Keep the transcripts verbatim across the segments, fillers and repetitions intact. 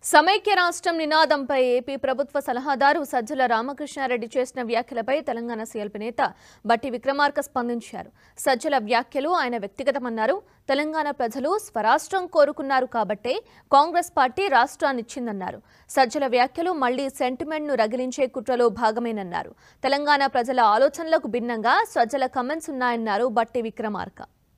సమైక్య రాష్ట్రం నినాదంపై ఏపీ ప్రభుత్వ సలహాదారు సజ్జల రామకృష్ణ రెడ్డి చేసిన వ్యాఖ్యలపై తెలంగాణ సీఎల్పీ నేత భట్టి విక్రమార్క స్పందించారు. సజ్జల వ్యాఖ్యలు ఆయన వ్యక్తిగతమన్నారు. తెలంగాణ ప్రజలు స్వరాష్ట్రం కోరుకున్నారు కాబట్టే కాంగ్రెస్ పార్టీ రాష్ట్రాన్ని ఇచ్చిందన్నారు. సజ్జల వ్యాఖ్యలు మళ్లీ సెంటిమెంట్ను రగిలించే కుట్రలో భాగమేనన్నారు. తెలంగాణ ప్రజల ఆలోచనలకు భిన్నంగా సజ్జల కమెంట్స్ ఉన్నాయన్నారు భట్టి విక్రమార్క.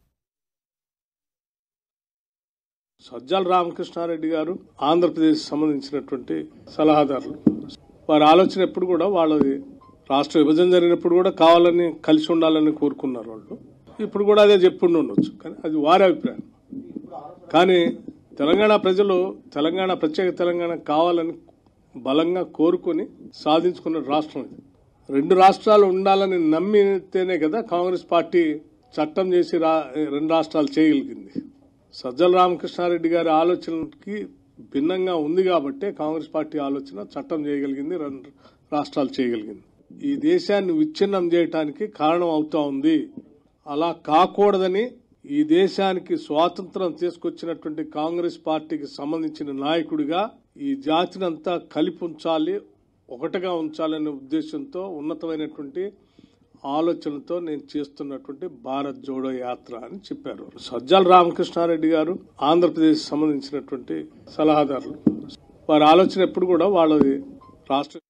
సజ్జల రామకృష్ణ రెడ్డి గారు ఆంధ్రప్రదేశ్ సంబంధించినటువంటి సలహాదారులు. వారి ఆలోచన ఎప్పుడు కూడా వాళ్ళది రాష్ట్ర విభజన జరిగినప్పుడు కూడా కావాలని కలిసి ఉండాలని కోరుకున్నారు వాళ్ళు. ఇప్పుడు కూడా అదే చెప్పుండి ఉండొచ్చు, కానీ అది వారి అభిప్రాయం. కానీ తెలంగాణ ప్రజలు తెలంగాణ ప్రత్యేక తెలంగాణ కావాలని బలంగా కోరుకొని సాధించుకున్న రాష్ట్రం ఇది. రెండు రాష్ట్రాలు ఉండాలని నమ్మితేనే కదా కాంగ్రెస్ పార్టీ చట్టం చేసి రా రెండు రాష్ట్రాలు చేయగలిగింది. సజ్జల రామకృష్ణారెడ్డి గారి ఆలోచనకి భిన్నంగా ఉంది కాబట్టే కాంగ్రెస్ పార్టీ ఆలోచన చట్టం చేయగలిగింది, రెండు రాష్ట్రాలు చేయగలిగింది. ఈ దేశాన్ని విచ్ఛిన్నం చేయడానికి కారణం అవుతా ఉంది. అలా కాకూడదని ఈ దేశానికి స్వాతంత్రం తీసుకొచ్చినటువంటి కాంగ్రెస్ పార్టీకి సంబంధించిన నాయకుడిగా ఈ జాతిని అంతా కలిపి ఉంచాలి, ఒకటిగా ఉంచాలనే ఉద్దేశంతో ఉన్నతమైనటువంటి ఆలోచనతో నేను చేస్తున్నటువంటి భారత్ జోడో యాత్ర అని చెప్పారు. సజ్జల రామకృష్ణారెడ్డి గారు ఆంధ్రప్రదేశ్ సంబంధించినటువంటి సలహాదారులు. వారి ఆలోచన ఎప్పుడు కూడా వాళ్ళది రాష్ట్ర